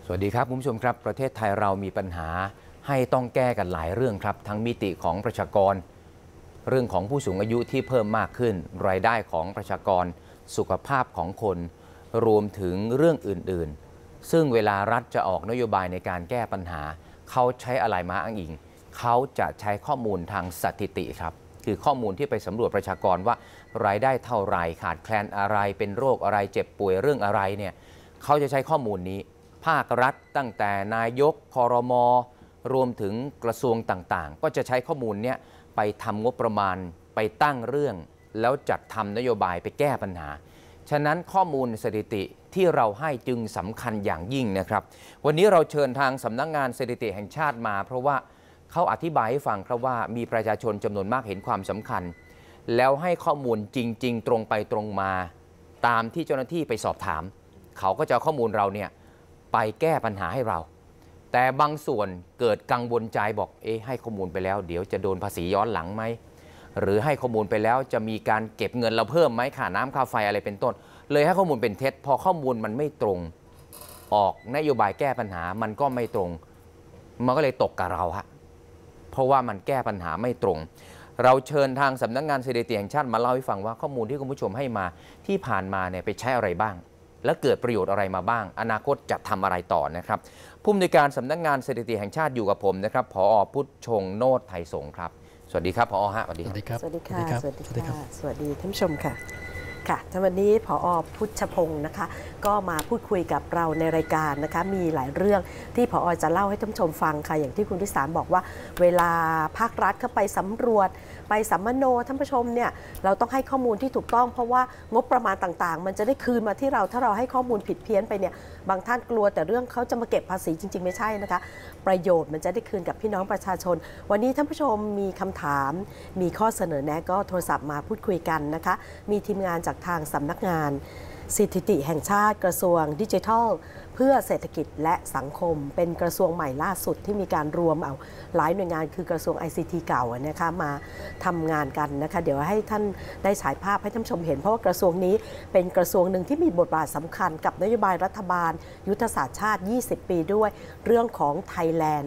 สวัสดีครับคุณผู้ชมครับประเทศไทยเรามีปัญหาให้ต้องแก้กันหลายเรื่องครับทั้งมิติของประชากรเรื่องของผู้สูงอายุที่เพิ่มมากขึ้นรายได้ของประชากรสุขภาพของคนรวมถึงเรื่องอื่นๆซึ่งเวลารัฐจะออกนโยบายในการแก้ปัญหาเขาใช้อะไรมาอ้างอิงเขาจะใช้ข้อมูลทางสถิติครับคือข้อมูลที่ไปสำรวจประชากรว่ารายได้เท่าไรขาดแคลนอะไรเป็นโรคอะไรเจ็บป่วยเรื่องอะไรเนี่ยเขาจะใช้ข้อมูลนี้ภาครัฐตั้งแต่นายกครม.รวมถึงกระทรวงต่างๆก็จะใช้ข้อมูลนี้ไปทำงบประมาณไปตั้งเรื่องแล้วจัดทำนโยบายไปแก้ปัญหาฉะนั้นข้อมูลสถิติที่เราให้จึงสำคัญอย่างยิ่งนะครับวันนี้เราเชิญทางสำนักงานสถิติแห่งชาติมาเพราะว่าเขาอธิบายให้ฟังครับว่ามีประชาชนจำนวนมากเห็นความสำคัญแล้วให้ข้อมูลจริงๆตรงไปตรงมาตามที่เจ้าหน้าที่ไปสอบถามเขาก็จะเอาข้อมูลเราเนี่ยไปแก้ปัญหาให้เราแต่บางส่วนเกิดกังวลใจบอกให้ข้อมูลไปแล้วเดี๋ยวจะโดนภาษีย้อนหลังไหมหรือให้ข้อมูลไปแล้วจะมีการเก็บเงินเราเพิ่มไหมค่าน้ำค่าไฟอะไรเป็นต้นเลยให้ข้อมูลเป็นเท็จพอข้อมูลมันไม่ตรงออกนโยบายแก้ปัญหามันก็ไม่ตรงมันก็เลยตกกับเราฮะเพราะว่ามันแก้ปัญหาไม่ตรงเราเชิญทางสำนักงานสถิติแห่งชาติมาเล่าให้ฟังว่าข้อมูลที่คุณผู้ชมให้มาที่ผ่านมาเนี่ยไปใช้อะไรบ้างและเกิดประโยชน์อะไรมาบ้างอนาคตจะทำอะไรต่อนะครับผู้อำนวยการสำนักงานสถิติแห่งชาติอยู่กับผมนะครับผอ.พุทธชงโนตไทยสงฆ์ครับสวัสดีครับผอ.ฮะสวัสดีครับสวัสดีค่ะสวัสดีค่ะสวัสดีท่านผู้ชมค่ะค่ะวันนี้ผอ.พุทธพงศ์นะคะก็มาพูดคุยกับเราในรายการนะคะมีหลายเรื่องที่ผอ.จะเล่าให้ท่านผู้ชมฟังค่ะอย่างที่คุณทิสารบอกว่าเวลาภาครัฐเข้าไปสำรวจไปสัมมโนท่านผู้ชมเนี่ยเราต้องให้ข้อมูลที่ถูกต้องเพราะว่างบประมาณต่างๆมันจะได้คืนมาที่เราถ้าเราให้ข้อมูลผิดเพี้ยนไปเนี่ยบางท่านกลัวแต่เรื่องเขาจะมาเก็บภาษีจริงๆไม่ใช่นะคะประโยชน์มันจะได้คืนกับพี่น้องประชาชนวันนี้ท่านผู้ชมมีคำถามมีข้อเสนอแนะก็โทรศัพท์มาพูดคุยกันนะคะมีทีมงานจากทางสำนักงานสถิติแห่งชาติกระทรวงดิจิทัลเพื่อเศรษฐกิจและสังคมเป็นกระทรวงใหม่ล่าสุดที่มีการรวมเอาหลายหน่วยงานคือกระทรวง ICT เก่านะคะมาทำงานกันนะคะเดี๋ยวให้ท่านได้ฉายภาพให้ท่านผู้ชมเห็นเพราะว่ากระทรวงนี้เป็นกระทรวงหนึ่งที่มีบทบาทสำคัญกับนโยบายรัฐบาลยุทธศาสตร์ชาติ20 ปีด้วยเรื่องของ Thailand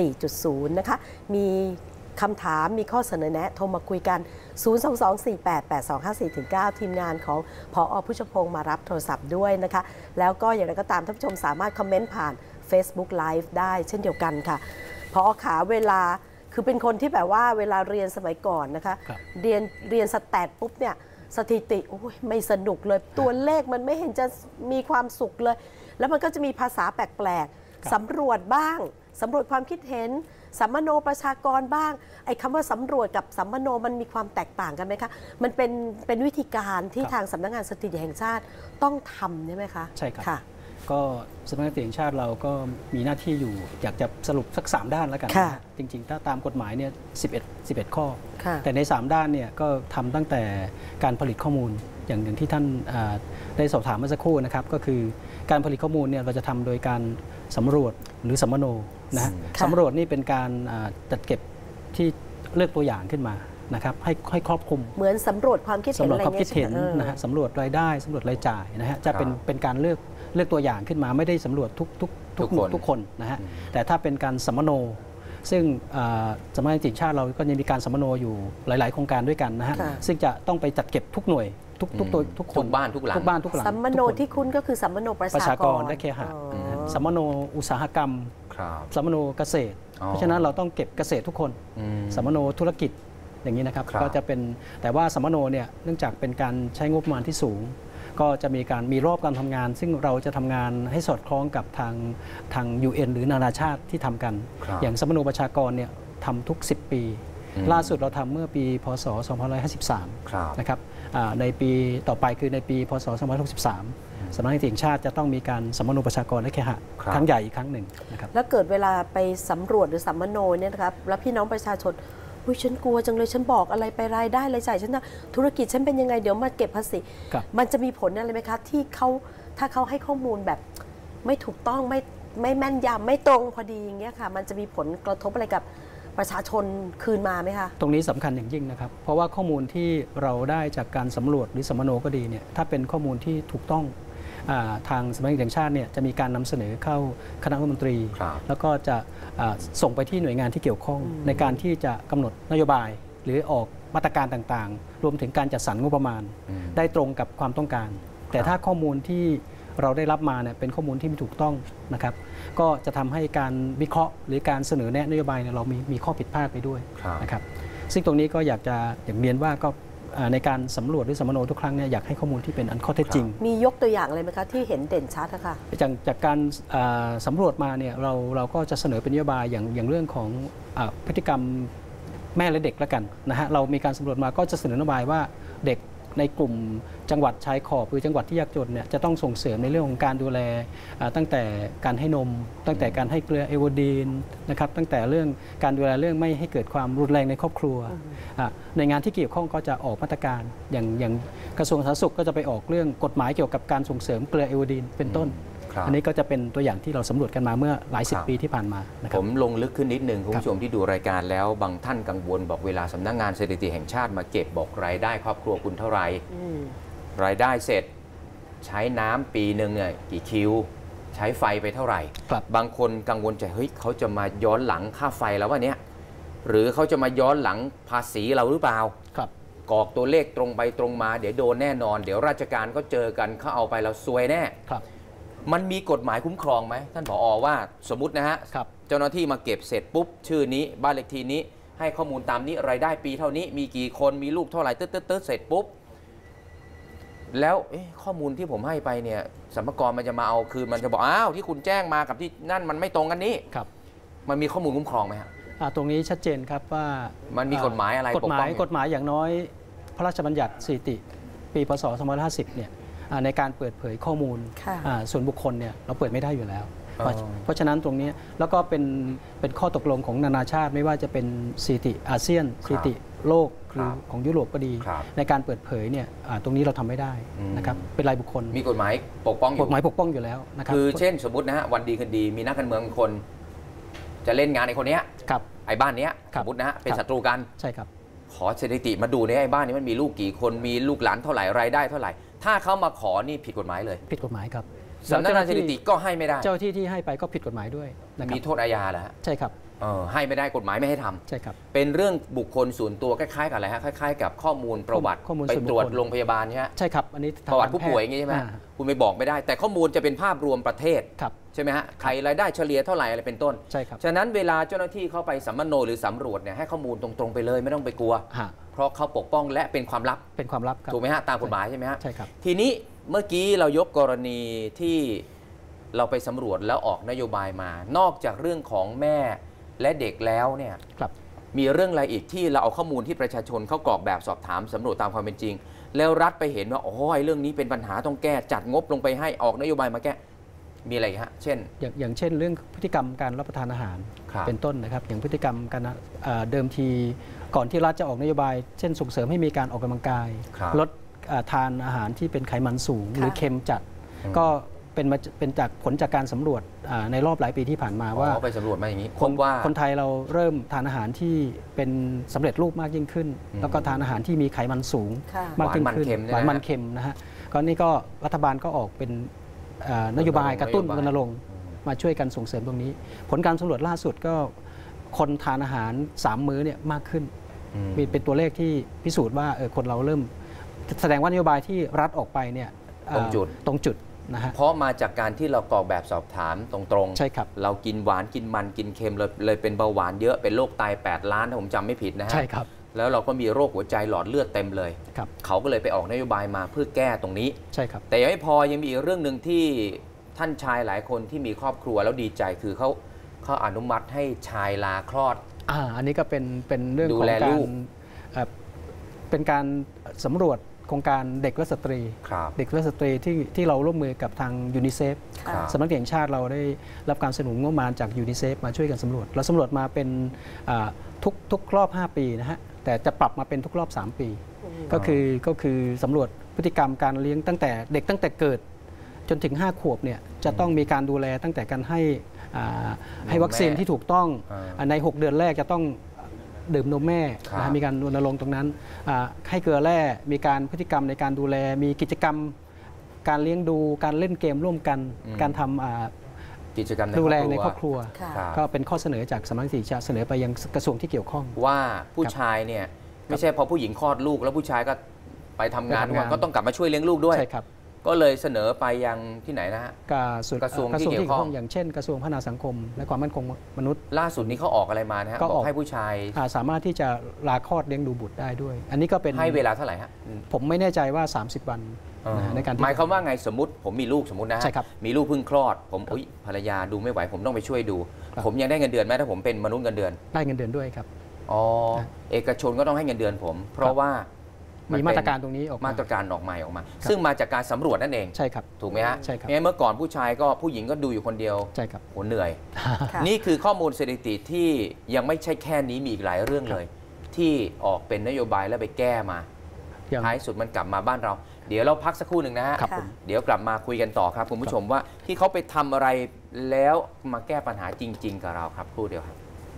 4.0 นะคะมีคำถามมีข้อเสนอแนะโทรมาคุยกัน 022488254-9 ทีมงานของผอ.พุทธพงศ์มารับโทรศัพท์ด้วยนะคะแล้วก็อย่างไรก็ตามท่านผู้ชมสามารถคอมเมนต์ผ่าน Facebook Live ได้เช่นเดียวกันค่ะผอ.ขาเวลาคือเป็นคนที่แบบว่าเวลาเรียนสมัยก่อนนะคะเรียนสแตทปุ๊บเนี่ยสถิติไม่สนุกเลยตัวเลขมันไม่เห็นจะมีความสุขเลยแล้วมันก็จะมีภาษาแปลกๆสำรวจบ้างสำรวจความคิดเห็นสัมมโนประชากรบ้างไอ้คำว่าสำรวจกับสัมมโนมันมีความแตกต่างกันไหมคะมันเป็นวิธีการที่ทางสำนักงานสถิติแห่งชาติต้องทำใช่ไหมคะใช่ครับก็สำนักงานสถิติแห่งชาติเราก็มีหน้าที่อยู่อยากจะสรุปสัก3ด้านแล้วกันจริงๆถ้าตามกฎหมายเนี่ย11ข้อแต่ใน3ด้านเนี่ยก็ทำตั้งแต่การผลิตข้อมูลอย่างที่ท่านได้สอบถามเมื่อสักครู่นะครับก็คือการผลิตข้อมูลเนี่ยเราจะทำโดยการสำรวจหรือสัมมโนนะสำรวจนี่เป็นการจัดเก็บที่เลือกตัวอย่างขึ้นมานะครับให้ครอบคลุมเหมือนสำรวจความคิดเห็นอะไรเงี้ยนะฮะสำรวจรายได้สำรวจรายจ่ายนะฮะจะเป็นการเลือกตัวอย่างขึ้นมาไม่ได้สำรวจทุกคนนะฮะแต่ถ้าเป็นการสัมมโนซึ่งสำนักงานสถิติชาติเราก็ยังมีการสัมมโนอยู่หลายๆโครงการด้วยกันนะฮะซึ่งจะต้องไปจัดเก็บทุกหน่วยทุกคนทุกบ้านทุกหลังสัมมโนที่คุณก็คือสัมมโนประชากรและเคหะสัมมโนอุตสาหกรรมสัมมโนเกษตรเพราะฉะนั้นเราต้องเก็บเกษตรทุกคนสัมมโนธุรกิจอย่างนี้นะครับก็จะเป็นแต่ว่าสัมมโนเนี่ยเนื่องจากเป็นการใช้งบประมาณที่สูงก็จะมีรอบการทำงานซึ่งเราจะทำงานให้สอดคล้องกับทาง UN หรือนานาชาติที่ทำกันอย่างสัมมโนประชากรเนี่ยทำทุก10 ปีล่าสุดเราทำเมื่อปีพศ2553นะครับในปีต่อไปคือในปีพศ2563สำนักงานสถิติแห่งชาติจะต้องมีการสัมมโนประชากรและเคหะครั้งใหญ่อีกครั้งหนึ่งนะครับแล้วเกิดเวลาไปสำรวจหรือสัมมโนเนี่ยนะครับแล้วพี่น้องประชาชนฉันกลัวจังเลยฉันบอกอะไรไปรายได้รายจ่ายฉันนะธุรกิจฉันเป็นยังไงเดี๋ยวมาเก็บภาษีมันจะมีผลอะไรไหมคะที่ถ้าเขาให้ข้อมูลแบบไม่ถูกต้องไม่แม่นยำไม่ตรงพอดีอย่างเงี้ยค่ะมันจะมีผลกระทบอะไรกับประชาชนคืนมาไหมคะตรงนี้สำคัญอย่างยิ่งนะครับเพราะว่าข้อมูลที่เราได้จากการสำรวจหรือสัมมโนก็ดีเนี่ยถ้าเป็นข้อมูลที่ถูกต้องทางสำนักงานแห่งชาติเนี่ยจะมีการนำเสนอเข้าคณะรัฐมนตรี แล้วก็จะส่งไปที่หน่วยงานที่เกี่ยวข้องในการที่จะกำหนดนโยบายหรือออกมาตรการต่างๆรวมถึงการจัดสรรงบประมาณได้ตรงกับความต้องการแต่ถ้าข้อมูลที่เราได้รับมาเนี่ยเป็นข้อมูลที่ไม่ถูกต้องนะครับก็จะทำให้การวิเคราะห์หรือการเสนอแนะนโยบายเนี่ยเรามีข้อผิดพลาดไปด้วยนะครับซึ่งตรงนี้ก็อยากเรียนว่าก็ในการสำรวจหรือสัมมโนทุกครั้งเนี่ยอยากให้ข้อมูลที่เป็นอันข้อเท็จจริงมียกตัวอย่างอะไรไหมคะที่เห็นเด่นชัดนะคะจากการสำรวจมาเนี่ยเราก็จะเสนอเป็นนโยบายอย่างเรื่องของพฤติกรรมแม่และเด็กแล้วกันนะฮะเรามีการสำรวจมาก็จะเสนอนโยบายว่าเด็กในกลุ่มจังหวัดชายขอบหรือจังหวัดที่ยากจนเนี่ยจะต้องส่งเสริมในเรื่องของการดูแลตั้งแต่การให้นมตั้งแต่การให้เกลือเอโวดีนนะครับตั้งแต่เรื่องการดูแลเรื่องไม่ให้เกิดความรุนแรงในครอบครัวในงานที่เกี่ยวข้องก็จะออกมาตรการอย่างกระทรวงสาธารณสุขก็จะไปออกเรื่องกฎหมายเกี่ยวกับการส่งเสริมเกลือเอโวดีนเป็นต้นอันนี้ก็จะเป็นตัวอย่างที่เราสำรวจกันมาเมื่อหลายสิบปีที่ผ่านมานะครับผมลงลึกขึ้นนิดนึงคุณผู้ชมที่ดูรายการแล้วบางท่านกังวลบอกเวลาสำนักงานสถิติแห่งชาติมาเก็บบอกรายได้ครอบครัวคุณเท่าไหร่รายได้เสร็จใช้น้ำปีหนึ่งเนี่ยกี่คิวใช้ไฟไปเท่าไหร่บางคนกังวลใจเฮ้ยเขาจะมาย้อนหลังค่าไฟแล้ววะเนี่ยหรือเขาจะมาย้อนหลังภาษีเราหรือเปล่ากรอกตัวเลขตรงไปตรงมาเดี๋ยวโดนแน่นอนเดี๋ยวราชการก็เจอกันเขาเอาไปเราซวยแน่มันมีกฎหมายคุ้มครองไหมท่านผอ.ว่าสมมุตินะฮะเจ้าหน้าที่มาเก็บเสร็จปุ๊บชื่อนี้บ้านเลขที่นี้ให้ข้อมูลตามนี้รายได้ปีเท่านี้มีกี่คนมีลูกเท่าไหร่ตึ๊ดเสร็จปุ๊บแล้วข้อมูลที่ผมให้ไปเนี่ยสรรพากรมันจะมาเอาคืนมันจะบอกอ้าวที่คุณแจ้งมากับที่นั่นมันไม่ตรงกันนี่มันมีข้อมูลคุ้มครองไหมครับตรงนี้ชัดเจนครับว่ามันมีกฎหมายอะไรกฎหมายอย่างน้อยพระราชบัญญัติสถิติปีพศ2550เนี่ยในการเปิดเผยข้อมูลส่วนบุคคลเนี่ยเราเปิดไม่ได้อยู่แล้วเพราะฉะนั้นตรงนี้แล้วก็เป็นข้อตกลงของนานาชาติไม่ว่าจะเป็นสถิติอาเซียนสถิติโลกหรือของยุโรปก็ดีในการเปิดเผยเนี่ยตรงนี้เราทำไม่ได้นะครับเป็นรายบุคคลมีกฎหมายปกป้องอยู่แล้วนะครับคือเช่นสมมตินะฮะวันดีคืนดีมีนักการเมืองคนจะเล่นงานไอ้คนนี้ไอ้บ้านนี้สมมตินะฮะเป็นศัตรูกันใช่ครับขอสถิติมาดูในไอ้บ้านนี้มันมีลูกกี่คนมีลูกหลานเท่าไหร่รายได้เท่าไหร่ถ้าเขามาขอนี่ผิดกฎหมายเลยผิดกฎหมายครับสำนักงานสถิติก็ให้ไม่ได้เจ้าที่ให้ไปก็ผิดกฎหมายด้วยมีโทษอาญาเหรอใช่ครับให้ไม่ได้กฎหมายไม่ให้ทำใช่ครับเป็นเรื่องบุคคลส่วนตัวคล้ายๆกับอะไรฮะคล้ายๆกับข้อมูลประวัติไปตรวจโรงพยาบาลใช่ไหมใช่ครับอันนี้ประวัติผู้ป่วยอย่างนี้ใช่ไหมคุณไปบอกไม่ได้แต่ข้อมูลจะเป็นภาพรวมประเทศใช่ไหมฮะใครรายได้เฉลี่ยเท่าไหร่อะไรเป็นต้นใช่ครับฉะนั้นเวลาเจ้าหน้าที่เข้าไปสัมมโนหรือสำรวจเนี่ยให้ข้อมูลตรงๆไปเลยไม่ต้องไปกลัวเพราะเขาปกป้องและเป็นความลับถูกไหมฮะตามกฎหมายใช่ไหมฮะใช่ครับทีนี้เมื่อกี้เรายกกรณีที่เราไปสำรวจแล้วออกนโยบายมานอกจากเรื่องของแม่และเด็กแล้วเนี่ยมีเรื่องอะไรอีกที่เราเอาข้อมูลที่ประชาชนเขากรอกแบบสอบถามสำรวจตามความเป็นจริงแล้วรัฐไปเห็นว่าโอ้ยเรื่องนี้เป็นปัญหาต้องแก้จัดงบลงไปให้ออกนโยบายมาแก้มีอะไรฮะเช่นอย่างเช่นเรื่องพฤติกรรมการรับประทานอาหารเป็นต้นนะครับอย่างพฤติกรรมการเดิมทีก่อนที่รัฐจะออกนโยบายเช่นส่งเสริมให้มีการออกกำลังกายลดทานอาหารที่เป็นไขมันสูงหรือเค็มจัดก็เป็นจากผลจากการสำรวจในรอบหลายปีที่ผ่านมาว่าไปสำรวจมาอย่างนี้คนไทยเราเริ่มทานอาหารที่เป็นสำเร็จรูปมากยิ่งขึ้นแล้วก็ทานอาหารที่มีไขมันสูงมากขึ้นหวานมันเค็มนะฮะก็นี่ก็รัฐบาลก็ออกเป็นนโยบายกระตุ้นรณรงค์มาช่วยกันส่งเสริมตรงนี้ผลการสำรวจล่าสุดก็คนทานอาหาร3 มื้อเนี่ยมากขึ้นมีเป็นตัวเลขที่พิสูจน์ว่าคนเราเริ่มแสดงว่านโยบายที่รัฐออกไปเนี่ยตรงจุดเพราะมาจากการที่เรากรอกแบบสอบถามตรงๆใช่ครับเรากินหวานกินมันกินเค็มเลยเป็นเบาหวานเยอะเป็นโรคไต8 ล้านถ้าผมจำไม่ผิดนะฮะใช่ครับแล้วเราก็มีโรคหัวใจหลอดเลือดเต็มเลยเขาก็เลยไปออกนโยบายมาเพื่อแก้ตรงนี้ใช่ครับแต่ยังไม่พอยังมีอีกเรื่องหนึ่งที่ท่านชายหลายคนที่มีครอบครัวแล้วดีใจคือเขาอนุมัติให้ชายลาคลอดอันนี้ก็เป็นเรื่องของการเป็นการสำรวจโครงการเด็กและสตรีที่เราร่วมมือกับทางยูนิเซฟสำนักงานแห่งชาติเราได้รับการสนับสนุนงบประมาณจากยูนิเซฟมาช่วยกันสำรวจเราสำรวจมาเป็นทุกรอบ5 ปีนะฮะแต่จะปรับมาเป็นทุกรอบ3 ปีก็คือสำรวจพฤติกรรมการเลี้ยงตั้งแต่เด็กตั้งแต่เกิดจนถึง5 ขวบเนี่ยจะต้องมีการดูแลตั้งแต่การให้วัคซีนที่ถูกต้องใน6 เดือนแรกจะต้องดื่มนมแม่มีการรณรงค์ตรงนั้นให้เกลือแร่มีการพฤติกรรมในการดูแลมีกิจกรรมการเลี้ยงดูการเล่นเกมร่วมกัน การทำกิจกรรมดูแลในครอบครัวค่ะก็เป็นข้อเสนอจากสำนักสิทธิจะเสนอไปยังกระทรวงที่เกี่ยวข้องว่าผู้ชายเนี่ยไม่ใช่พอผู้หญิงคลอดลูกแล้วผู้ชายก็ไปทำงานก็ต้องกลับมาช่วยเลี้ยงลูกด้วยใช่ครับก็เลยเสนอไปยังที่ไหนนะฮะ กระทรวงที่เกี่ยวข้องอย่างเช่นกระทรวงพัฒนาสังคมและความมั่นคงมนุษย์ล่าสุดนี้เขาออกอะไรมานะฮะก็บอกให้ผู้ชายสามารถที่จะลาคลอดเลี้ยงดูบุตรได้ด้วย อันนี้ก็เป็นให้เวลาเท่าไหร่ฮะผมไม่แน่ใจว่า 30 วันในการหมายความว่าไงสมมติผมมีลูกสมมตินะฮะใช่ครับมีลูกเพิ่งคลอดผมภรรยาดูไม่ไหวผมต้องไปช่วยดู ผมยังได้เงินเดือนไหมถ้าผมเป็นมนุษย์เงินเดือนได้เงินเดือนด้วยครับอ๋อเอกชนก็ต้องให้เงินเดือนผม เพราะว่ามีมีมาตรการตรงนี้ออกมามาตรการออกมาซึ่งมาจากการสำรวจนั่นเองใช่ครับถูกไหมฮะใช่ครับงั้นเมื่อก่อนผู้ชายก็ผู้หญิงก็ดูอยู่คนเดียวใช่ครับโหเหนื่อยค่ะนี่คือข้อมูลสถิติที่ยังไม่ใช่แค่นี้มีอีกหลายเรื่องเลย ที่ออกเป็นนโยบายแล้วไปแก้มาอย่างท้ายสุดมันกลับมาบ้านเรา เดี๋ยวเราพักสักครู่หนึ่งนะฮะครับผมเดี๋ยวกลับมาคุยกันต่อครับคุณผู้ชมว่าที่เขาไปทำอะไรแล้วมาแก้ปัญหาจริง ๆ กับเราครับครู่เดียวครับ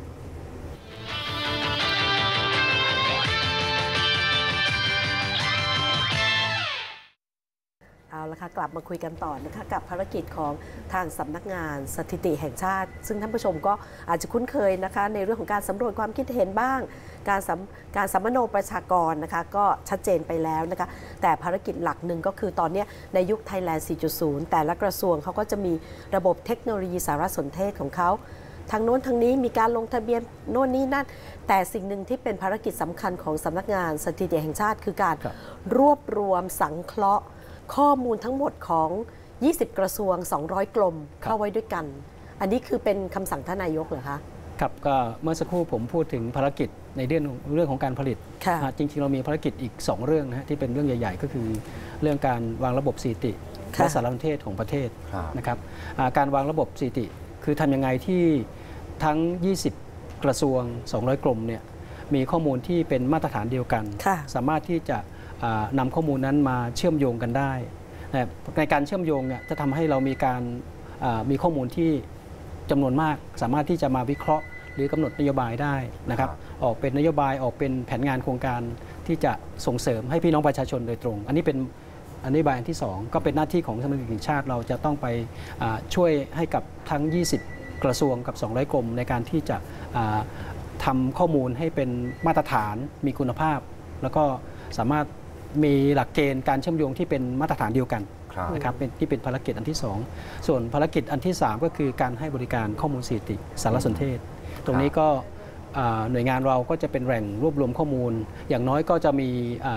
เอาละค่ะกลับมาคุยกันต่อนะคะกับภารกิจของทางสำนักงานสถิติแห่งชาติ ซึ่งท่านผู้ชมก็อาจจะคุ้นเคยนะคะในเรื่องของการสำรวจความคิดเห็นบ้าง การสัมมโนประชากรนะคะก็ชัดเจนไปแล้วนะคะแต่ภารกิจหลักหนึ่งก็คือตอนนี้ในยุค Thailand 4.0 แต่ละกระทรวงเขาก็จะมีระบบเทคโนโลยีสารสนเทศของเขาทางโน้นทางนี้มีการลงทะเบียนโน่นนี่นั่นแต่สิ่งหนึ่งที่เป็นภารกิจสำคัญของสำนักงานสถิติแห่งชาติคือการรวบรวมสังเคราะห์ข้อมูลทั้งหมดของ 20 กระทรวง 200 กรมเข้าไว้ด้วยกัน อันนี้คือเป็นคำสั่งท่านนายกเหรอคะครับก็เมื่อสักครู่ผมพูดถึงภารกิจในเรื่องของการผลิตค่ะจริงๆเรามีภารกิจอีก 2 เรื่องนะฮะที่เป็นเรื่องใหญ่ๆ ก็คือเรื่องการวางระบบสถิติค่ะและสารสนเทศของประเทศครับนะครับการวางระบบสถิติคือทำยังไงที่ทั้ง 20 กระทรวง 200 กรมเนี่ยมีข้อมูลที่เป็นมาตรฐานเดียวกันค่ะสามารถที่จะนำข้อมูลนั้นมาเชื่อมโยงกันได้นะในการเชื่อมโยงเนี่ยจะทำให้เรามีข้อมูลที่จำนวนมาก สามารถที่จะมาวิเคราะห์ หรือกำหนดนโยบายได้นะครับ ออกเป็นนโยบายออกเป็นแผนงานโครงการที่จะส่งเสริมให้พี่น้องประชาชนโดยตรง อันนี้เป็นนโยบายอันที่ 2 ก็เป็นหน้าที่ของสำนักงานแห่งชาติเราจะต้องไปช่วยให้กับทั้ง 20 กระทรวงกับ 200 กรมในการที่จะทำข้อมูลให้เป็นมาตรฐานมีคุณภาพ แล้วก็สามารถมีหลักเกณฑ์การเชื่อมโยงที่เป็นมาตรฐานเดียวกันครับนะครับที่เป็นภารกิจอันที่ 2 ส่วนภารกิจอันที่ 3 ก็คือการให้บริการข้อมูลสถิติสารสนเทศ ตรงนี้ก็หน่วยงานเราก็จะเป็นแหล่งรวบรวมข้อมูล อย่างน้อยก็จะมี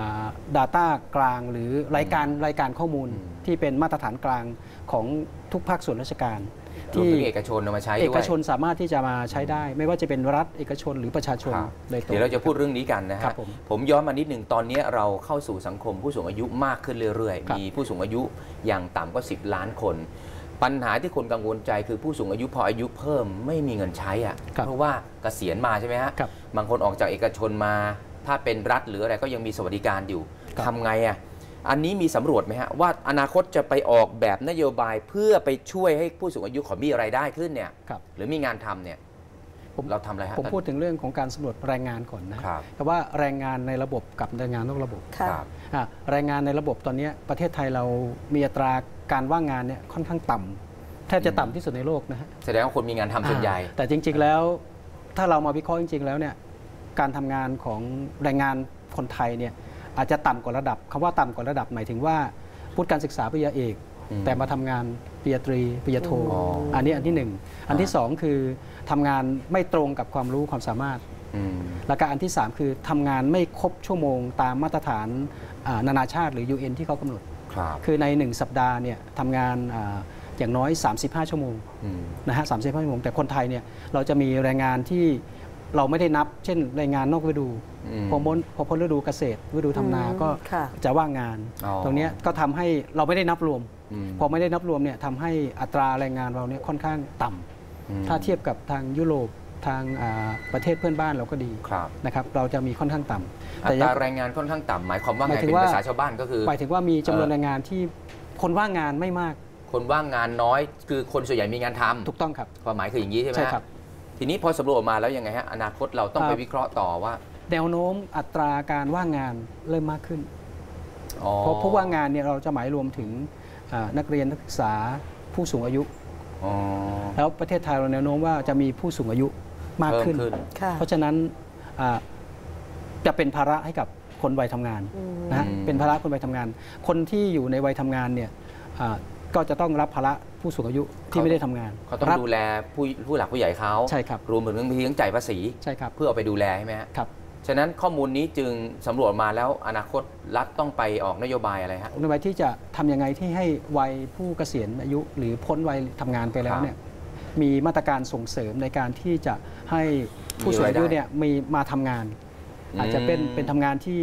Data กลางหรือรายการข้อมูลที่เป็นมาตรฐานกลางของทุกภาคส่วนราชการรวมถึงเอกชนเอามาใช้ด้วยเอกชนสามารถที่จะมาใช้ได้ ไม่ว่าจะเป็นรัฐเอกชนหรือประชาชนครับโดยตรงเดี๋ยวเราจะพูดเรื่องนี้กันนะครัฮะบผมผมย้อนมานิดหนึ่งตอนนี้เราเข้าสู่สังคมผู้สูงอายุมากขึ้นเรื่อยครับๆ มีผู้สูงอายุอย่างต่ำก็10 ล้านคน ปัญหาที่คนกังวลใจคือผู้สูงอายุพออายุเพิ่มไม่มีเงินใช้อ่ะครับเพราะว่าเกษียณมาใช่ไหมฮะครับบางคนออกจากเอกชนมา ถ้าเป็นรัฐหรืออะไรก็ยังมีสวัสดิการอยู่ครับทำไงอ่ะอันนี้มีสำรวจไหมฮะว่าอนาคตจะไปออกแบบนโยบายเพื่อไปช่วยให้ผู้สูงอายุเขามีรายได้ขึ้นเนี่ยครับหรือมีงานทำเนี่ยเราทำอะไรฮะผมพูดถึงเรื่องของการสำรวจแรงงานก่อนนะครับ แต่ว่าแรงงานในระบบกับแรงงานนอกระบบค่ะครับแรงงานในระบบตอนนี้ประเทศไทยเรามีอัตราการว่างงานเนี่ยค่อนข้างต่ำแทบจะต่ำที่สุดในโลกนะฮะแสดงว่าคนมีงานทำส่วนใหญ่แต่จริงๆแล้วถ้าเรามาวิเคราะห์จริงๆแล้วเนี่ยการทำงานของแรงงานคนไทยเนี่ยอาจจะต่ำกว่าระดับคำว่าต่ำกว่าระดับหมายถึงว่าพุทธการศึกษาปริญญาเอก แต่มาทำงานปริญญาตรีปริญญาโท อันนี้อันที่ 1 อันที่ 2 คือทำงานไม่ตรงกับความรู้ความสามารถ แล้วก็อันที่ 3 คือทำงานไม่ครบชั่วโมงตามมาตรฐานนานาชาติหรือ UN ที่เขากำหนดครับคือใน 1 สัปดาห์เนี่ยทำงานอย่างน้อย 35 ชั่วโมงนะฮะ35 ชั่วโมงแต่คนไทยเนี่ยเราจะมีแรงงานที่เราไม่ได้นับ เช่นแรงงานนอกฤดูพอพ้นฤดูเกษตรฤดูทำนาก็ค่ะจะว่างงาน ตรงเนี้ยก็ทำให้เราไม่ได้นับรวม พอไม่ได้นับรวมเนี่ยทำให้อัตราแรงงานเราเนี่ยค่อนข้างต่ำถ้าเทียบกับทางยุโรปทางประเทศเพื่อนบ้านเราก็ดีครับนะครับเราจะมีค่อนข้างต่ำอัตราแรงงานค่อนข้างต่ำหมายความว่าไงเป็นภาษาชาวบ้านก็คือหมายถึงว่ามีจำนวนแรงงานที่คนว่างงานไม่มากคนว่างงานน้อยคือคนส่วนใหญ่มีงานทำถูกต้องครับความหมายคืออย่างนี้ใช่ไหมใช่ครับทีนี้พอสำรวจออกมาแล้วยังไงฮะอนาคตเราต้องไปวิเคราะห์ต่อว่าแนวโน้มอัตราการว่างงานเริ่มมากขึ้นอ๋อเพราะว่างงานเนี่ยเราจะหมายรวมถึงนักเรียนนักศึกษาผู้สูงอายุแล้วประเทศไทยเราแนวโน้มว่าจะมีผู้สูงอายุมากขึ้นเพราะฉะนั้นจะเป็นภาระให้กับคนวัยทำงานนะเป็นภาระคนวัยทำงานคนที่อยู่ในวัยทำงานเนี่ยก็จะต้องรับภาระผู้สูงอายุที่ไม่ได้ทำงานเขาต้องดูแลผู้หลักผู้ใหญ่เขาใช่ครับรวมถึงบางทีต้องจ่ายภาษีใช่ครับเพื่อเอาไปดูแลใช่ไหมครับฉะนั้นข้อมูลนี้จึงสำรวจมาแล้วอนาคตรัฐต้องไปออกนโยบายอะไรฮะนโยบายที่จะทำยังไงที่ให้วัยผู้เกษียณอายุหรือพ้นวัยทำงานไปแล้วเนี่ยมีมาตรการส่งเสริมในการที่จะให้ผู้สูงอายุเนี่ยมีมาทำงานอาจจะเป็นทำงานที่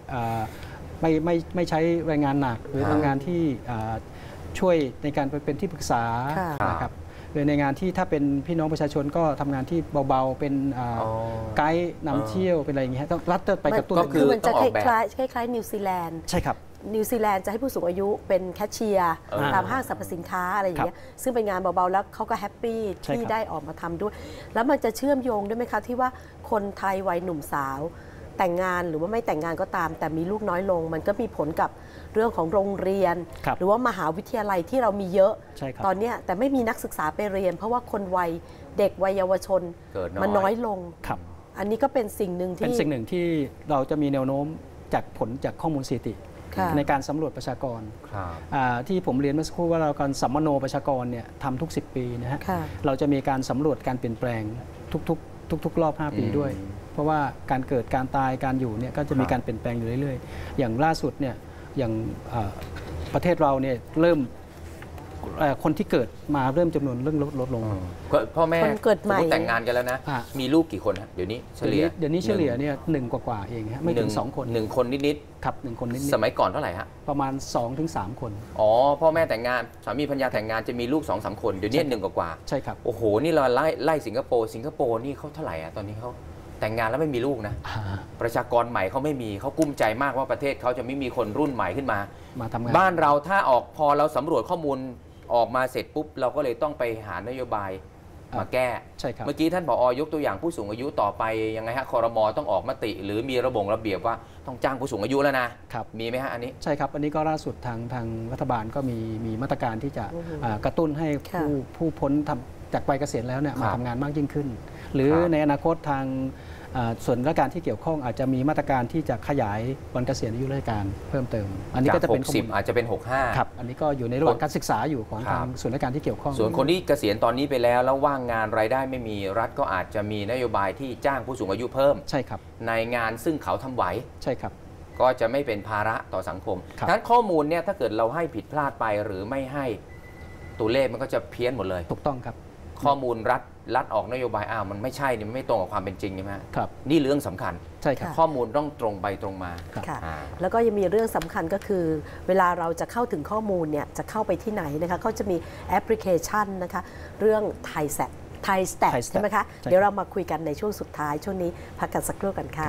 ไม่ใช้แรงงานหนักหรือทำงานที่ช่วยในการเป็นที่ปรึกษานะครับโดยในงานที่ถ้าเป็นพี่น้องประชาชนก็ทำงานที่เบาๆเป็นไกด์นำเที่ยวเป็นอะไรอย่างเงี้ยต้องรัฐไปกระตุ้นก็คือมันจะคล้ายนิวซีแลนด์ใช่ครับนิวซีแลนด์จะให้ผู้สูงอายุเป็นแคชเชียร์ตามห้างสรรพสินค้าอะไรอย่างเงี้ยซึ่งเป็นงานเบาๆแล้วเขาก็แฮปปี้ที่ได้ออกมาทำด้วยแล้วมันจะเชื่อมโยงด้วยไหมคะที่ว่าคนไทยวัยหนุ่มสาวแต่งงานหรือว่าไม่แต่งงานก็ตามแต่มีลูกน้อยลงมันก็มีผลกับเรื่องของโรงเรียนหรือว่ามหาวิทยาลัยที่เรามีเยอะตอนนี้แต่ไม่มีนักศึกษาไปเรียนเพราะว่าคนวัยเด็กวัยเยาวชนมันน้อยลงอันนี้ก็เป็นสิ่งหนึ่งที่เราจะมีแนวโน้มจากผลจากข้อมูลสถิติในการสำรวจประชากรที่ผมเรียนเมื่อสักครู่ว่าเราการสัมมโนประชากรเนี่ยทำทุก10 ปีนะฮะเราจะมีการสำรวจการเปลี่ยนแปลงทุกรอบ5 ปีด้วยเพราะว่าการเกิดการตายการอยู่เนี่ยก็จะมีการเปลี่ยนแปลงอยู่เรื่อยๆอย่างล่าสุดเนี่ยอย่างประเทศเราเนี่ยเริ่มคนที่เกิดมาเริ่มจำนวนเรื่องลดลงพ่อแม่เกิดใหม่แต่งงานกันแล้วนะมีลูกกี่คนเดี๋ยวนี้เฉลี่ยเนี่ย1 กว่าเองฮะไม่ถึง2 คน 1 คนนิดๆครับ1 คนนิดๆสมัยก่อนเท่าไหร่ฮะประมาณ 2-3 คนพ่อแม่แต่งงานสามีภรรยาแต่งงานจะมีลูก 2-3 คนเดี๋ยวนี้1 กว่าใช่ครับโอ้โหนี่เราไล่สิงคโปร์นี่เขาเท่าไหร่ตอนนี้เขาแต่งงานแล้วไม่มีลูกนะประชากรใหม่เขาไม่มีเขากุ้มใจมากว่าประเทศเขาจะไม่มีคนรุ่นใหม่ขึ้นมาทำงานบ้านเราถ้าพอเราสำรวจข้อมูลออกมาเสร็จปุ๊บเราก็เลยต้องไปหานโยบายมาแก้ใช่ครับเมื่อกี้ท่านผอ.ยกตัวอย่างผู้สูงอายุต่อไปยังไงฮะครม.ต้องออกมติหรือมีระเบียบว่าต้องจ้างผู้สูงอายุแล้วนะครับมีไหมฮะอันนี้ใช่ครับอันนี้ก็ล่าสุดทางรัฐบาลก็มีมาตรการที่จะกระตุ้นให้ผู้พ้นจากวัยเกษียณแล้วเนี่ยมาทำงานมากยิ่งขึ้นหรือในอนาคตทางส่วนราชการที่เกี่ยวข้องอาจจะมีมาตรการที่จะขยายวันเกษียณอายุราชการเพิ่มเติมอันนี้ก็จะเป็น60อาจจะเป็น65 ครับอันนี้ก็อยู่ในระหว่างการศึกษาอยู่ของทางส่วนราชการที่เกี่ยวข้องส่วนคนที่เกษียณตอนนี้ไปแล้วว่างงานรายได้ไม่มีรัฐก็อาจจะมีนโยบายที่จ้างผู้สูงอายุเพิ่มใช่ครับในงานซึ่งเขาทำไหวใช่ครับก็จะไม่เป็นภาระต่อสังคมดังนั้นข้อมูลเนี่ยถ้าเกิดเราให้ผิดพลาดไปหรือไม่ให้ตัวเลขมันก็จะเพี้ยนหมดเลยถูกต้องครับข้อมูลรัฐออกนโยบายมันไม่ใช่นี่มันไม่ตรงกับความเป็นจริงใช่ไหมครับนี่เรื่องสำคัญใช่ครับข้อมูลต้องตรงไปตรงมาค่ะแล้วก็ยังมีเรื่องสำคัญก็คือเวลาเราจะเข้าถึงข้อมูลเนี่ยจะเข้าไปที่ไหนนะคะเขาจะมีแอปพลิเคชันนะคะเรื่องไทยสแตทใช่ไหมคะเดี๋ยวเรามาคุยกันในช่วงสุดท้ายช่วงนี้พักกันสักครู่กันค่ะ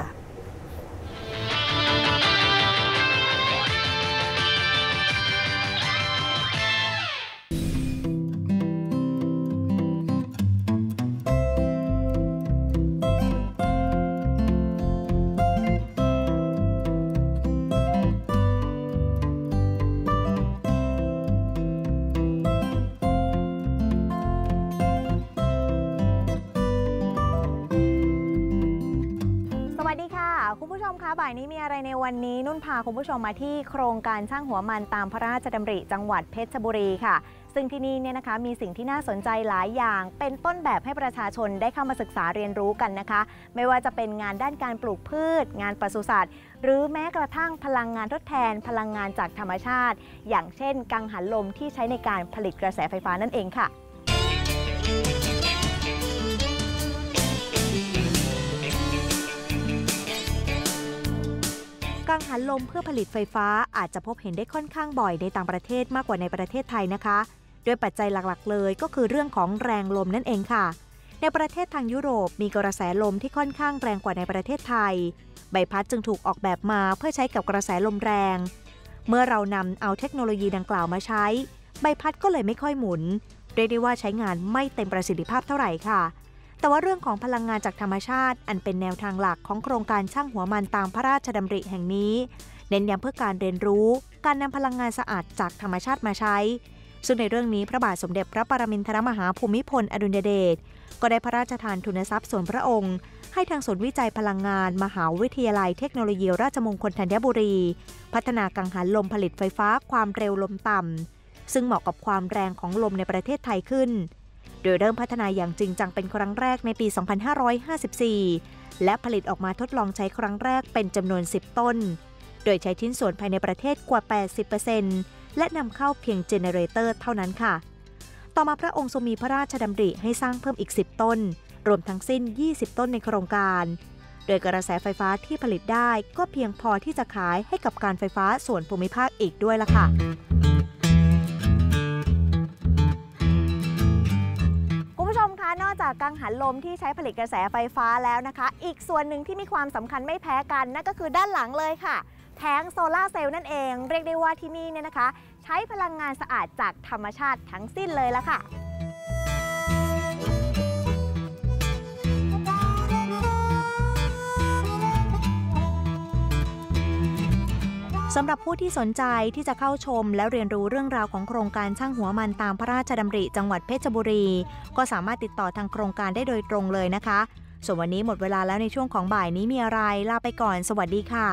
คุณผู้ชมคะบ่ายนี้มีอะไรในวันนี้นุ่นพาคุณผู้ชมมาที่โครงการช่างหัวมันตามพระราชดำริจังหวัดเพชรบุรีค่ะซึ่งที่นี่เนี่ยนะคะมีสิ่งที่น่าสนใจหลายอย่างเป็นต้นแบบให้ประชาชนได้เข้ามาศึกษาเรียนรู้กันนะคะไม่ว่าจะเป็นงานด้านการปลูกพืชงานปศุสัตว์หรือแม้กระทั่งพลังงานทดแทนพลังงานจากธรรมชาติอย่างเช่นกังหันลมที่ใช้ในการผลิตกระแสไฟฟ้านั่นเองค่ะกังหันลมเพื่อผลิตไฟฟ้าอาจจะพบเห็นได้ค่อนข้างบ่อยในต่างประเทศมากกว่าในประเทศไทยนะคะด้วยปัจจัยหลักๆเลยก็คือเรื่องของแรงลมนั่นเองค่ะในประเทศทางยุโรปมีกระแสลมที่ค่อนข้างแรงกว่าในประเทศไทยใบพัดจึงถูกออกแบบมาเพื่อใช้กับกระแสลมแรงเมื่อเรานำเอาเทคโนโลยีดังกล่าวมาใช้ใบพัดก็เลยไม่ค่อยหมุนเรียกได้ว่าใช้งานไม่เต็มประสิทธิภาพเท่าไหร่ค่ะแต่ว่าเรื่องของพลังงานจากธรรมชาติอันเป็นแนวทางหลักของโครงการช่างหัวมันตามพระราชดำริแห่งนี้เน้นย้ำเพื่อการเรียนรู้การนำพลังงานสะอาดจากธรรมชาติมาใช้ซึ่งในเรื่องนี้พระบาทสมเด็จพระปรมินทรมหาภูมิพลอดุลยเดชก็ได้พระราชทานทุนทรัพย์ส่วนพระองค์ให้ทางศูนย์วิจัยพลังงานมหาวิทยาลัยเทคโนโลยีราชมงคลธัญบุรีพัฒนากังหันลมผลิตไฟฟ้าความเร็วลมต่ำซึ่งเหมาะกับความแรงของลมในประเทศไทยขึ้นโดยเริ่มพัฒนาอย่างจริงจังเป็นครั้งแรกในปี 2554 และผลิตออกมาทดลองใช้ครั้งแรกเป็นจำนวน 10 ต้นโดยใช้ชิ้นส่วนภายในประเทศกว่า 80% และนำเข้าเพียงเจเนเรเตอร์เท่านั้นค่ะต่อมาพระองค์ทรงมีพระราชดำริให้สร้างเพิ่มอีก 10 ต้นรวมทั้งสิ้น 20 ต้นในโครงการโดยกระแสไฟฟ้าที่ผลิตได้ก็เพียงพอที่จะขายให้กับการไฟฟ้าส่วนภูมิภาคอีกด้วยล่ะค่ะคุณผู้ชมคะนอกจากกังหันลมที่ใช้ผลิตกระแสไฟฟ้าแล้วนะคะอีกส่วนหนึ่งที่มีความสำคัญไม่แพ้กันนั่นก็คือด้านหลังเลยค่ะแผงโซลาร์เซลล์นั่นเองเรียกได้ว่าที่นี่เนี่ยนะคะใช้พลังงานสะอาดจากธรรมชาติทั้งสิ้นเลยละค่ะสำหรับผู้ที่สนใจที่จะเข้าชมและเรียนรู้เรื่องราวของโครงการช่างหัวมันตามพระราชดำริจังหวัดเพชรบุรีก็สามารถติดต่อทางโครงการได้โดยตรงเลยนะคะส่วนวันนี้หมดเวลาแล้วในช่วงของบ่ายนี้มีอะไรลาไปก่อนสวัสดีค่ะ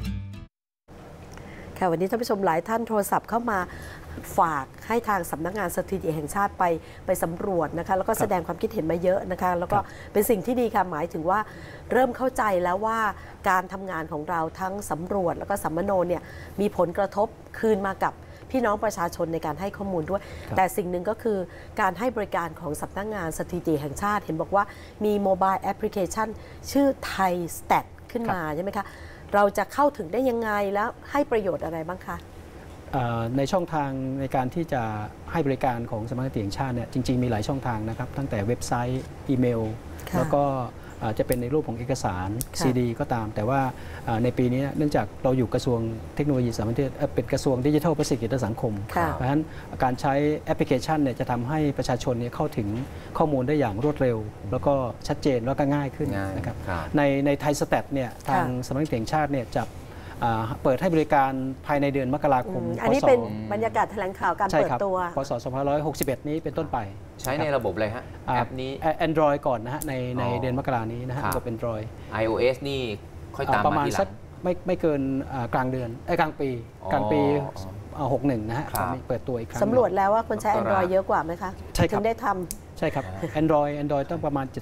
ค่ะวันนี้ท่านผู้ชมหลายท่านโทรศัพท์เข้ามาฝากให้ทางสำนักงานสถิติแห่งชาติไปสำรวจนะคะแล้วก็แสดงความคิดเห็นมาเยอะนะคะแล้วก็เป็นสิ่งที่ดีค่ะหมายถึงว่าเริ่มเข้าใจแล้วว่าการทำงานของเราทั้งสำรวจแล้วก็สัมมโนเนี่ยมีผลกระทบคืนมากับพี่น้องประชาชนในการให้ข้อมูลด้วยแต่สิ่งหนึ่งก็คือการให้บริการของสำนักงานสถิติแห่งชาติเห็นบอกว่ามีโมบายแอปพลิเคชันชื่อไทยสแตทขึ้นมาใช่ไหมคะเราจะเข้าถึงได้ยังไงแล้วให้ประโยชน์อะไรบ้างคะในช่องทางในการที่จะให้บริการของสำนักงานสถิติแห่งชาติเนี่ยจริงๆมีหลายช่องทางนะครับตั้งแต่เว็บไซต์อีเมลแล้วก็จะเป็นในรูปของเอกสารซีดีก็ตามแต่ว่าในปีนี้เนื่องจากเราอยู่กระทรวงเทคโนโลยีสารสนเทศเป็นกระทรวงดิจิทัลเพื่อเศรษฐกิจและสังคมเพราะฉะนั้นการใช้แอปพลิเคชันเนี่ยจะทำให้ประชาชนเนี่ยเข้าถึงข้อมูลได้อย่างรวดเร็วแล้วก็ชัดเจนแล้วก็ง่ายขึ้นนะครับในไทยสแตทเนี่ยทางสำนักงานสถิติแห่งชาติเนี่ยจะเปิดให้บริการภายในเดือนมกราคมอันนี้เป็นบรรยากาศแถลงข่าวการเปิดตัวพศ 2561 นี้เป็นต้นไปใช้ในระบบอะไรฮะแอปนี้ Android ก่อนนะฮะในเดือนมกรานี้นะฮะระบบ Android iOS นี่ค่อยตามมาทีหลังไม่เกินกลางเดือนกลางปี61นะฮะเปิดตัวอีกครั้งสำรวจแล้วว่าคนใช้ Android เยอะกว่าไหมคะถึงได้ทำใช่ครับ Android ต้องประมาณ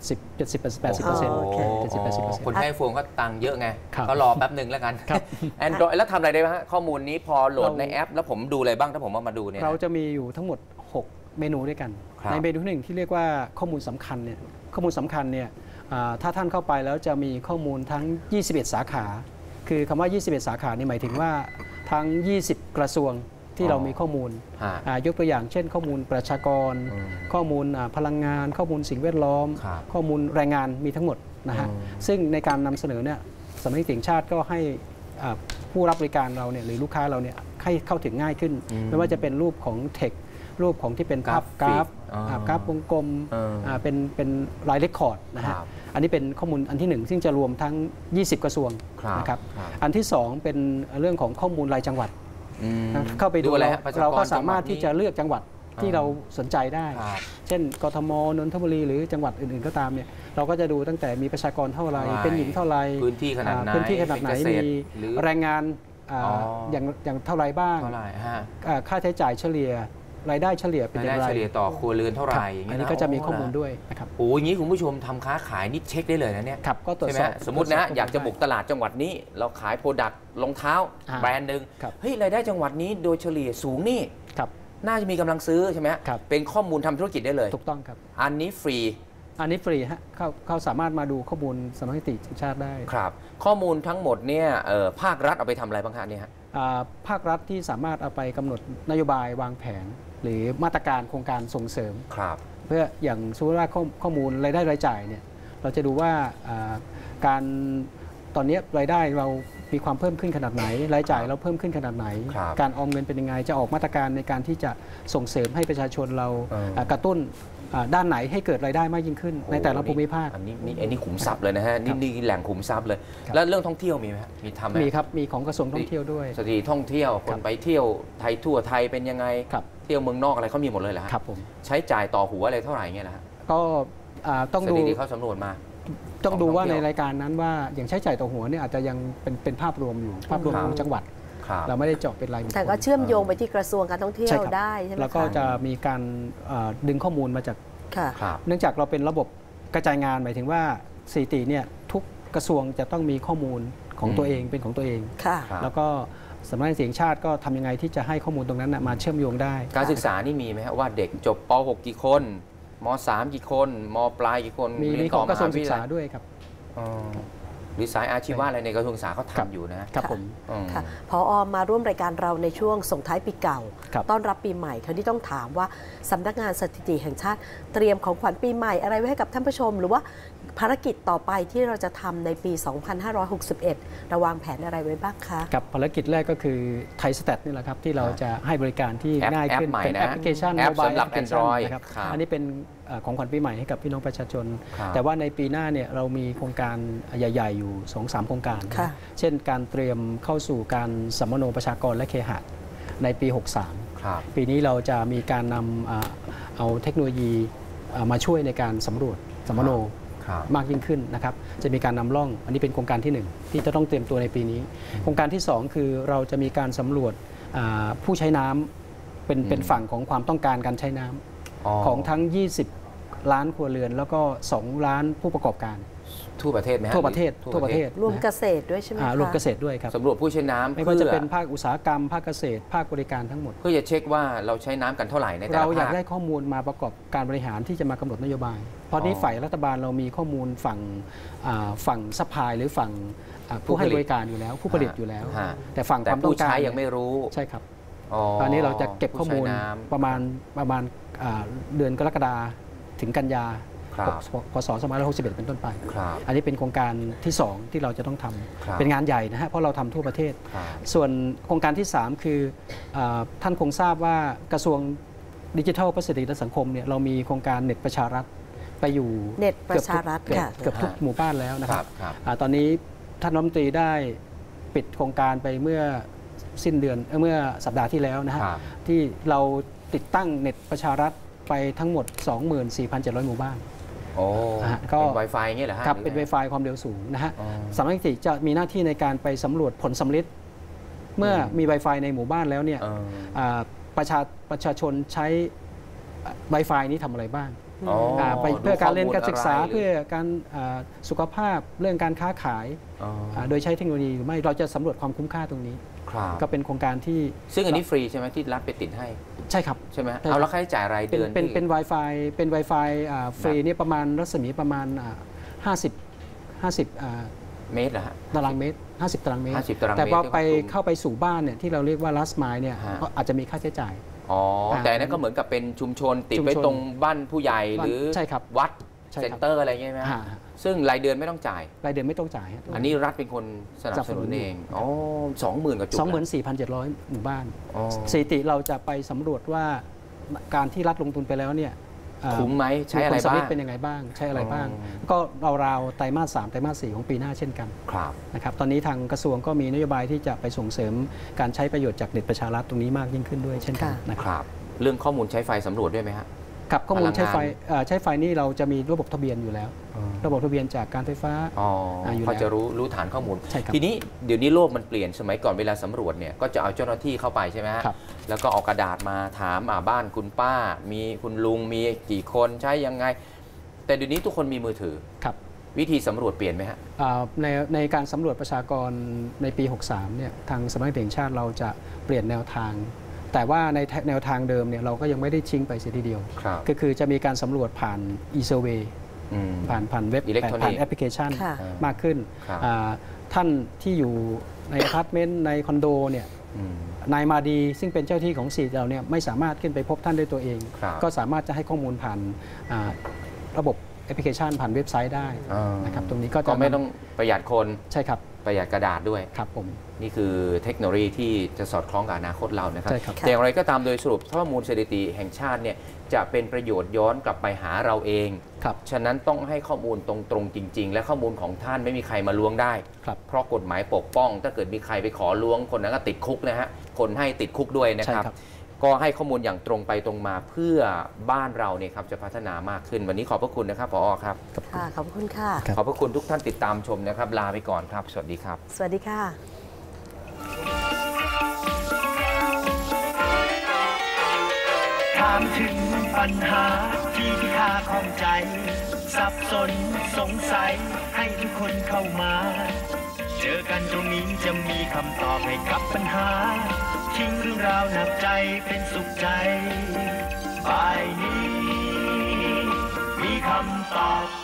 70-80% คนใช้ไอโฟนก็ตังค์เยอะไงก็รอแป๊บหนึ่งแล้วกัน Android แล้วทำอะไรได้บ้างข้อมูลนี้พอโหลดในแอปแล้วผมดูอะไรบ้างถ้าผมมาดูเนี่ยเราจะมีอยู่ทั้งหมด6เมนูด้วยกันในเมนูหนึ่งที่เรียกว่าข้อมูลสำคัญเนี่ยถ้าท่านเข้าไปแล้วจะมีข้อมูลทั้ง21สาขาคือคำว่า21สาขานี่หมายถึงว่าทั้ง20กระทรวงที่เรามีข้อมูลยกตัวอย่างเช่นข้อมูลประชากรข้อมูลพลังงานข้อมูลสิ่งแวดล้อมข้อมูลแรงงานมีทั้งหมดนะฮะซึ่งในการนำเสนอเนี่ยสำนักงานสถิติแห่งชาติก็ให้ผู้รับบริการเราเนี่ยหรือลูกค้าเราเนี่ยให้เข้าถึงง่ายขึ้นไม่ว่าจะเป็นรูปของเทครูปของที่เป็นภาพกราฟวงกลมเป็นรายเรคคอร์ดนะฮะอันนี้เป็นข้อมูลอันที่1ซึ่งจะรวมทั้ง20กระทรวงนะครับอันที่2เป็นเรื่องของข้อมูลรายจังหวัดเข้าไปดูเราก็สามารถที่จะเลือกจังหวัดที่เราสนใจได้เช่นกทมนนทบุรีหรือจังหวัดอื่นๆก็ตามเนี่ยเราก็จะดูตั้งแต่มีประชากรเท่าไรเป็นหญิงเท่าไรพื้นที่ขนาดไหนมีแรงงานอย่างเท่าไรบ้างค่าใช้จ่ายเฉลี่ยรายได้เฉลี่ยเป็นอย่างไรเฉลี่ยต่อครัวเรือนเท่าไหร่อันนี้ก็จะมีข้อมูลด้วยนะครับโอ้ยงี้คุณผู้ชมทำค้าขายนี่เช็คได้เลยนะเนี่ยก็ตรวจสอบสมมตินะอยากจะบุกตลาดจังหวัดนี้เราขายโปรดักต์รองเท้าแบรนด์หนึ่งเฮ้ยรายได้จังหวัดนี้โดยเฉลี่ยสูงนี่น่าจะมีกำลังซื้อใช่ไหมเป็นข้อมูลทำธุรกิจได้เลยถูกต้องครับอันนี้ฟรีฮะเขาสามารถมาดูข้อมูลสำนักงานสถิติแห่งชาติได้ครับข้อมูลทั้งหมดเนี่ยภาครัฐเอาไปทำอะไรบ้างคะเนี่ยภาครัฐที่สามารถเอาไปกำหนดนโยบายวางแผนหรือมาตรการโครงการส่งเสริมเพื่ออย่างสมมติว่าข้อมูลรายได้รายจ่ายเนี่ยเราจะดูว่าการตอนนี้รายได้เรามีความเพิ่มขึ้นขนาดไหนรายจ่ายเราเพิ่มขึ้นขนาดไหนการออมเงินเป็นยังไงจะออกมาตรการในการที่จะส่งเสริมให้ประชาชนเรากระตุ้นด้านไหนให้เกิดรายได้มากยิ่งขึ้นในแต่ละภูมิภาคอันนี้ขุมทรัพย์เลยนะฮะนี่แหล่งขุมทรัพย์เลยแล้วเรื่องท่องเที่ยวมีไหมมีทำไหมมีครับมีของกระทรวงท่องเที่ยวด้วยสถานท่องเที่ยวคนไปเที่ยวไทยทั่วไทยเป็นยังไงเที่ยวเมืองนอกอะไรเขามีหมดเลยเหรอครับผมใช้จ่ายต่อหัวอะไรเท่าไหร่เงี้ยนะก็ต้องดูเขาสำรวจมาต้องดูว่าในรายการนั้นว่าอย่างใช้จ่ายต่อหัวเนี่ยอาจจะยังเป็นภาพรวมอยู่ภาพรวมของจังหวัดเราไม่ได้เจาะเป็นรายบุคคลแต่ก็เชื่อมโยงไปที่กระทรวงการท่องเที่ยวได้ใช่ไหมคะแล้วก็จะมีการดึงข้อมูลมาจากเนื่องจากเราเป็นระบบกระจายงานหมายถึงว่าสถิติเนี่ยทุกกระทรวงจะต้องมีข้อมูลของตัวเองเป็นของตัวเองแล้วก็สำนักงานเสียงชาติก็ทำยังไงที่จะให้ข้อมูลตรงนั้นมาเชื่อมโยงได้การศึกษานี่มีไหมครับว่าเด็กจบป .6 กี่คนม.3 กี่คนม.ปลายกี่คนมีของกระทรวงศึกษาด้วยครับหรือสายอาชีวะอะไรในกระทรวงศึกษาเขาทำอยู่นะครับผมค่ะผอ.มาร่วมรายการเราในช่วงส่งท้ายปีเก่าต้อนรับปีใหม่คราวนี้ต้องถามว่าสำนักงานสถิติแห่งชาติเตรียมของขวัญปีใหม่อะไรไว้ให้กับท่านผู้ชมหรือว่าภารกิจต่อไปที่เราจะทำในปี 2561ระวางแผนอะไรไว้บ้างคะกับภารกิจแรกก็คือไทยสแตทนี่แหละครับที่เราจะให้บริการที่ง่ายขึ้นเป็นแอปพลิเคชันโมบายแอปพลิเคชันนะครับอันนี้เป็นของขวัญปีใหม่ให้กับพี่น้องประชาชนแต่ว่าในปีหน้าเนี่ยเรามีโครงการใหญ่ๆอยู่ 2-3 โครงการเช่นการเตรียมเข้าสู่การสัมมโนประชากรและเคหะในปี 63 ปีนี้เราจะมีการนำเอาเทคโนโลยีมาช่วยในการสำรวจสัมมโนมากยิ่งขึ้นนะครับจะมีการนำร่องอันนี้เป็นโครงการที่1ที่จะต้องเตรียมตัวในปีนี้โครงการที่2คือเราจะมีการสำรวจผู้ใช้น้ำเป็นฝั่งของความต้องการการใช้น้ำของทั้ง20ล้านครัวเรือนแล้วก็2ล้านผู้ประกอบการทั่วประเทศไหมทั่วประเทศรวมเกษตรด้วยใช่ไหมรวมเกษตรด้วยครับสำรวจผู้ใช้น้ำไม่ว่าจะเป็นภาคอุตสาหกรรมภาคเกษตรภาคบริการทั้งหมดเพื่อจะเช็คว่าเราใช้น้ำกันเท่าไหร่ในแต่ละภาคเราอยากได้ข้อมูลมาประกอบการบริหารที่จะมากำหนดนโยบายเพราะนี้ฝ่ายรัฐบาลเรามีข้อมูลฝั่งซัพพลายหรือฝั่งผู้ให้บริการอยู่แล้วผู้ผลิตอยู่แล้วแต่ฝั่งความต้องการยังไม่รู้ใช่ครับตอนนี้เราจะเก็บข้อมูลประมาณเดือนกรกฎาคมถึงกันยาพศ2561เป็นต้นไปอันนี้เป็นโครงการที่2ที่เราจะต้องทำเป็นงานใหญ่นะฮะเพราะเราทำทั่วประเทศส่วนโครงการที่3คือท่านคงทราบว่ากระทรวงดิจิทัลเพื่อเศรษฐกิจและสังคมเนี่ยเรามีโครงการเน็ตประชารัฐไปอยู่เน็ตประชารัฐเกือบทุกหมู่บ้านแล้วนะครับตอนนี้ท่านรัฐมนตรีได้ปิดโครงการไปเมื่อสิ้นเดือนเมื่อสัปดาห์ที่แล้วนะฮะที่เราติดตั้งเน็ตประชารัฐไปทั้งหมด 24,700 หมู่บ้านก็เป็น Wi-Fi อย่างเงี้ยเหรอฮะครับเป็น Wi-Fi ความเร็วสูงนะฮะสำนักงานสถิติจะมีหน้าที่ในการไปสำรวจผลสำลิดเมื่อมี Wi-Fi ในหมู่บ้านแล้วเนี่ยประชาชนใช้ Wi-Fi นี้ทำอะไรบ้างเพื่อการเรียนการศึกษาเพื่อการสุขภาพเรื่องการค้าขายโดยใช้เทคโนโลยีหรือไม่เราจะสำรวจความคุ้มค่าตรงนี้ก็เป็นโครงการที่ซึ่งอันนี้ฟรีใช่ไหมที่รัฐไปติดให้ใช่ครับใช่ไหมเอาแล้วค่าใช้จ่ายรายเดือนเป็น Wi-Fi เป็น Wi-Fi ฟรีนี่ประมาณรัศมีประมาณ50 เมตรนะฮะตารางเมตร50 ตารางเมตรแต่พอเข้าไปสู่บ้านเนี่ยที่เราเรียกว่า last mile เนี่ยอาจจะมีค่าใช้จ่ายแต่นั้นก็เหมือนกับเป็นชุมชนติดไว้ตรงบ้านผู้ใหญ่หรือวัดเซ็นเตอร์อะไรเงี้ยไหมซึ่งรายเดือนไม่ต้องจ่ายรายเดือนไม่ต้องจ่ายอันนี้รัฐเป็นคนสนับสนุนเอง20,000 กว่าจุด 24,700 หมู่บ้านสถิติเราจะไปสำรวจว่าการที่รัฐลงทุนไปแล้วเนี่ยคุ้มไหมใช้อะไรบ้างเป็นยังไงบ้างใช้อะไรบ้างก็ราวๆไตรมาส 3ไตรมาส 4ของปีหน้าเช่นกันนะครับตอนนี้ทางกระทรวงก็มีนโยบายที่จะไปส่งเสริมการใช้ประโยชน์จากเน็ตประชารัฐตรงนี้มากยิ่งขึ้นด้วยเช่นกันนะครับเรื่องข้อมูลใช้ไฟสำรวจด้วยไหมฮะครับข้อมูลใช้ไฟนี่เราจะมีระบบทะเบียนอยู่แล้วระบบทะเบียนจากการไฟฟ้าอยู่แล้วเขาจะรู้ฐานข้อมูลทีนี้เดี๋ยวนี้โลกมันเปลี่ยนสมัยก่อนเวลาสำรวจเนี่ยก็จะเอาเจ้าหน้าที่เข้าไปใช่ไหมฮะแล้วก็เอากระดาษมาถามบ้านคุณป้ามีคุณลุงมีกี่คนใช้ยังไงแต่เดี๋ยวนี้ทุกคนมีมือถือวิธีสำรวจเปลี่ยนไหมฮะในการสำรวจประชากรในปี 63เนี่ยทางสำนักงานแห่งชาติเราจะเปลี่ยนแนวทางแต่ว่าในแนวทางเดิมเนี่ยเราก็ยังไม่ได้ชิงไปเสียทีเดียวก็คือจะมีการสำรวจผ่าน e-survey ผ่านเว็บผ่านแอปพลิเคชันมากขึ้นท่านที่อยู่ในอพาร์ตเมนต์ในคอนโดเนี่ยนายมาดีซึ่งเป็นเจ้าที่ของสื่อเราเนี่ยไม่สามารถขึ้นไปพบท่านด้วยตัวเองก็สามารถจะให้ข้อมูลผ่านระบบแอปพลิเคชันผ่านเว็บไซต์ได้นะครับตรงนี้ก็ไม่ต้องประหยัดคนใช่ครับประหยัดกระดาษด้วยครับผมนี่คือเทคโนโลยีที่จะสอดคล้องกับอนาคตเรานะครับใช่ครับแต่อย่างไรก็ตามโดยสรุปข้อมูลสถิติแห่งชาติเนี่ยจะเป็นประโยชน์ย้อนกลับไปหาเราเองครับฉะนั้นต้องให้ข้อมูลตรงๆจริง ๆ และข้อมูลของท่านไม่มีใครมาล้วงได้ครับเพราะกฎหมายปกป้อง ถ้าเกิดมีใครไปขอล้วงคนนั้นก็ติดคุกนะฮะคนให้ติดคุกด้วยนะครับใช่ครับก็ให้ข้อมูลอย่างตรงไปตรงมาเพื่อบ้านเราเนี่ยครับจะพัฒนามากขึ้นวันนี้ขอบพระคุณนะครับผอ.ครับค่ะขอบคุณค่ะขอบพระคุณทุกท่านติดตามชมนะครับลาไปก่อนครับสวัสดีครับสวัสดีค่ะถามถึงปัญหาที่ข้าข้องใจ สับสนสงสัยให้ทุกคนเข้ามา เจอกันตรงนี้จะมีคำตอบให้กับปัญหาทิ้งเรื่องราวหนักใจเป็นสุขใจบ่ายนี้มีคำตอบ